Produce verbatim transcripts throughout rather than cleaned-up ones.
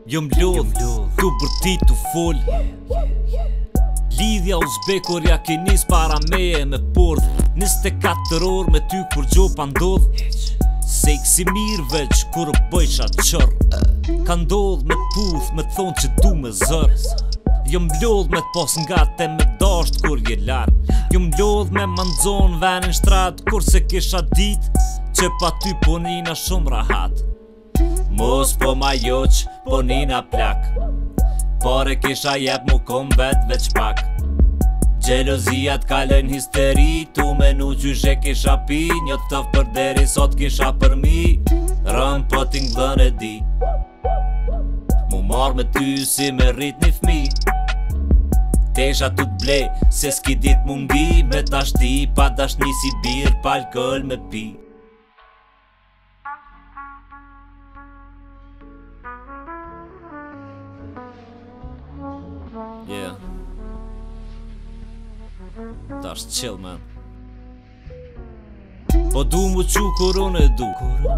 Jo m'lodh, tu për ti tu fol. Lidhja uzbekor ja ki nis para meje me pordh. njëzet e katër orë me ty kur gjo pa ndodh. Se i kësi mirë veç kur bëjsha qër. Ka ndodh me puth me thonë që du me zër. Jo m'lodh me t'pos nga te me dasht kur je larg. Jo m'lodh me manzon venin shtrat kur se kisha dit që pa ty po nina shumë rahat. Mos po ma joq, po nina plak. Pare kisha jep mu kom vet veç pak. Gjelozia t'kallën histeri, tu me nu gjyshe kisha pi. Një tëf për deri sot kisha për mi. Rëm po t'inglën e di. Mu marr me ty si me rrit një fmi. Tesha tu t'ble, se s'ki dit mungi. Me tashti, pa dashni si bir, pa alkohol me pi. Yeah. Tash chill man. Po du mu qu koron e du.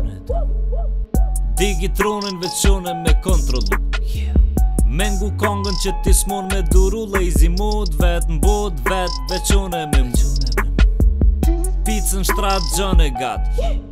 Digi tronin veqone me kontrolu. Mengu kongën që ti s'mon me duru. Lazy mood vet m'bod vet veqone me mu. Pizën shtrat gjën e gat.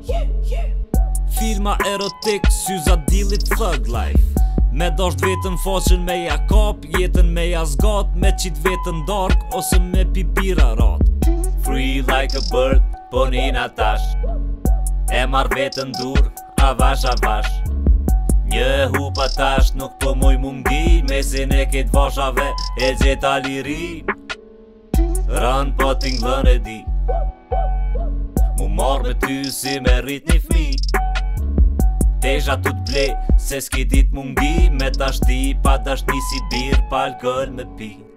Filma erotik, syza dilit thug life. Me dasht vetën faqen me ja kap, jetën me ja zgat, me qit vetën dark, ose me pi bira rat. Free like a bird, po nina tash. E mar vetën dur, avash avash. Një hupa tash nuk po muj mungi, mesin e kit vashave e gjeta lirin. Ran po t'inglën e di. Mu marr me ty si me rrit një fmi. Tesha tu t'ble, se s'ki dit mungi. Me tashti, pa dashni si bir, pa alkohol me pi.